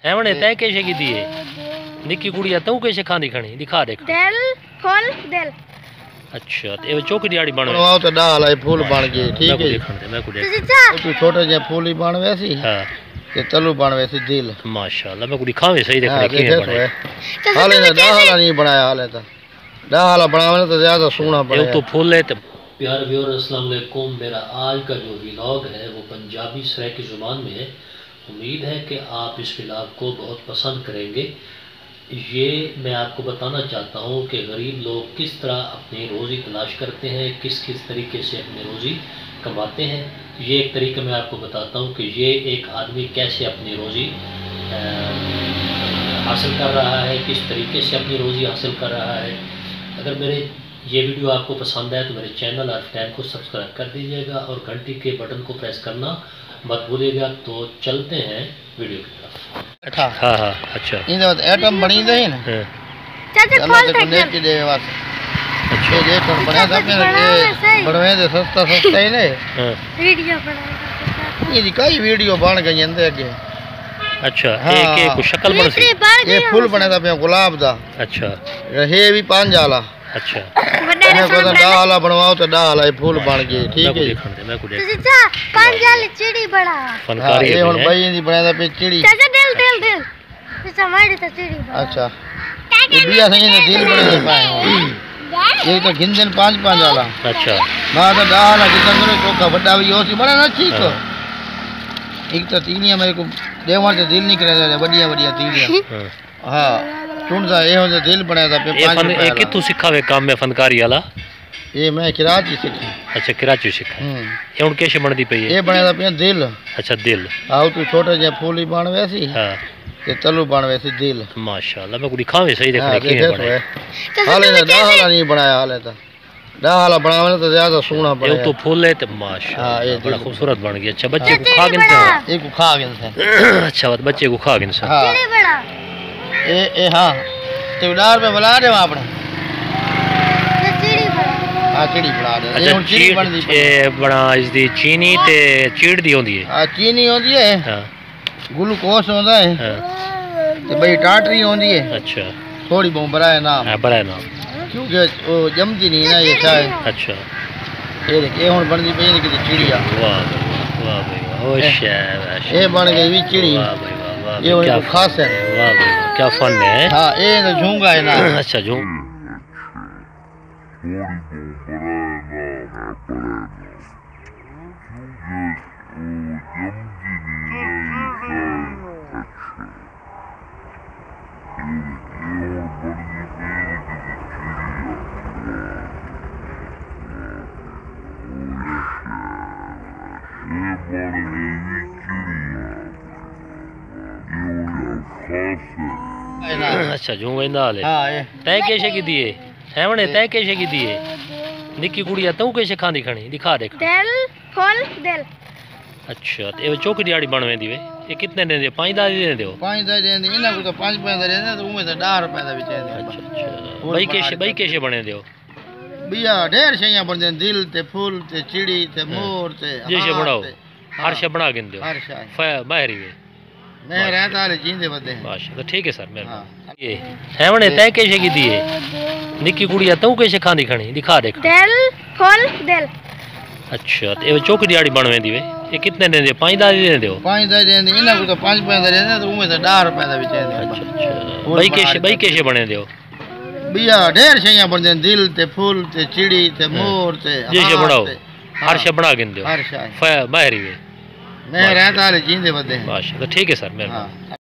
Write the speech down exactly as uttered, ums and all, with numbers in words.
है वने तय कैसे की दिए निक्की कुड़िया तू कैसे खांदी खणी दिखा देख दिल फूल दिल। अच्छा ते चौकी दिहाड़ी बनवे बनवाओ तो डाल आई फूल बन गए ठीक है देखण दे मैं को देख तू छोटे जे फूल ही बनवे सी हां ते तलू बनवे सी दिल माशाल्लाह मैं को दिखावे सही देखणे के बने हाले ना डाला नहीं बनाया हाले तो डाला बनावे तो ज्यादा सोना बने ये तो फूल है ते प्यारे व्यूअर्स अस्सलाम वालेकुम। मेरा आज का जो व्लॉग है वो पंजाबी सराइकी ज़ुबान में है। उम्मीद है कि आप इस व्लॉग को बहुत पसंद करेंगे। ये मैं आपको बताना चाहता हूँ कि गरीब लोग किस तरह अपनी रोज़ी तलाश करते हैं, किस किस तरीके से अपनी रोज़ी कमाते हैं। ये एक तरीका मैं आपको बताता हूँ कि ये एक आदमी कैसे अपनी रोज़ी हासिल कर रहा है, किस तरीके से अपनी रोज़ी हासिल कर रहा है। अगर मेरे ये वीडियो आपको पसंद है तो मेरे चैनल और टैब को सब्सक्राइब कर दीजिएगा और घंटी के बटन को प्रेस करना मत भूलिएगा। तो चलते हैं वीडियो की तरफ। हाँ हाँ हाँ अच्छा इन बात एटम बनी दे ना चाचा खोल तो ले के दे वास अच्छा ये कर बना था फिर बनवे दे सस्ता सस्ता ही ने वीडियो बना ये कई वीडियो बन गई अंदर आगे अच्छा एक एक शक्ल बन सी ये फूल बना था पे गुलाब दा अच्छा ये भी पांच वाला अच्छा मैं को डाला बनवाओ तो डाला फूल बन गए ठीक है देखण दे मैं को देख चाचा पांच वाली चिड़ी बड़ा फनकारी ये हुन भाई दी बनाया पे चिड़ी चाचा दिल दिल दिल चाचा मारी तो चिड़ी बड़ा अच्छा ये बिया सही ने दिल बने दे पाए ये तो गिनदन पांच पांच वाला अच्छा ना तो डाला कितना करे चोका बड़ा भी ओसी बड़ा ना ठीक एक तो तीनिया मेरे को देवर से दिल निकले जा बढ़िया बढ़िया तीनिया हां सुन जा ये हो दिल बनाया था पे पांच ये कितु सिखावे काम में फनकारी वाला ये मैं कराची सीखी अच्छा कराची सीखा हम्म ये हुन कैसे बनदी पई है ये बनाया था पे दिल अच्छा दिल आओ तू छोटे जे फूल ही बनवे सी हां ते तलू बनवे सी दिल माशाल्लाह मैं को दिखावे सही देखने के बने हाले ना डाला नहीं बनाया हाले तो डाला बनावे तो ज्यादा सोना बने ये तो फूल है ते माशाल्लाह हां ये बड़ा खूबसूरत बन गया। अच्छा बच्चे को खा गिन से एक को खा गिन से अच्छा बात बच्चे को खा गिन से चिड़ी बड़ा ए ए हां ते उडार पे बुला दे आपने चिड़ी बड़ा हां चिड़ी बुला दे अच्छा चिड़ी बनदी ए बड़ा इस दी चीनी ते चीड़ दी होंदी है हां चीनी होंदी है हां ग्लूकोज होंदा है हां ते भाई टाटरी होंदी है अच्छा थोड़ी बहुत बड़ा है नाम हां बड़ा है नाम क्योंकि वो जमती नहीं ना ये चाय अच्छा ये देख ये हुन बनदी पे कि चिड़िया वाह वाह भाई वाह ओ शाबाश ये बन गई भी चिड़ी वाह भाई वाह ये क्या खास है वाह भाई क्या फन है हां ये तो झूंगा है ना अच्छा झूम अच्छा झूम वेंदा हाले हां ये तय कैसे की दिए है वने तय कैसे की दिए निक्की कुड़िया तू कैसे खांदी खणी दिखा देख दिल फूल दिल। अच्छा ते चौकी दिहाड़ी बनवे दी वे ये कितने दे दे पांच दा दे दे पांच दा दे इना को तो पांच पांच दा दे तो उमे तो दस रुपए दा बेचे दे अच्छा अच्छा भाई कैसे भाई कैसे बने दे बिया ढेर छैया बन दे दिल ते फूल ते चिड़ी ते मोर ते जैसे बनाओ हर शे बना गिन दो हर शे माहिरी वे मैं रहता है जींदे बदे माशाल्लाह तो ठीक है सर मैं ये है वने तय कैसे की दिए निक्की कुड़िया तू कैसे खांदी खणी दिखा देख दिल फूल दिल। अच्छा ते चौकी दिहाड़ी बनवे दी वे ये कितने दे दे पांच दा दे दे पांच दा दे इना को तो पांच पांच दा दे तो उमे तो दस रुपए दा बेचे दे अच्छा अच्छा भाई कैसे भाई कैसे बने दे बिया ढेर छैया बन दे दिल ते फूल ते चिड़ी ते मोर ते जैसे बनाओ हर शे बना गिन दो हर शे माहिरी वे मैं रहता है जींदे बदे माशाल्लाह ठीक है सर मैं